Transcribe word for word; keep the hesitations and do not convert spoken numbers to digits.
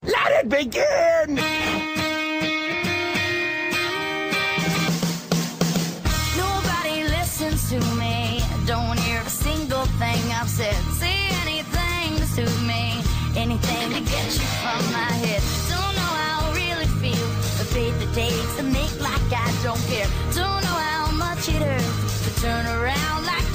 Let it begin! Nobody listens to me. Don't hear a single thing I've said. Say anything to suit me. Anything to get you from my head. Don't know how I really feel. The faith it takes to make like I don't care. Don't know how much it hurts to turn around like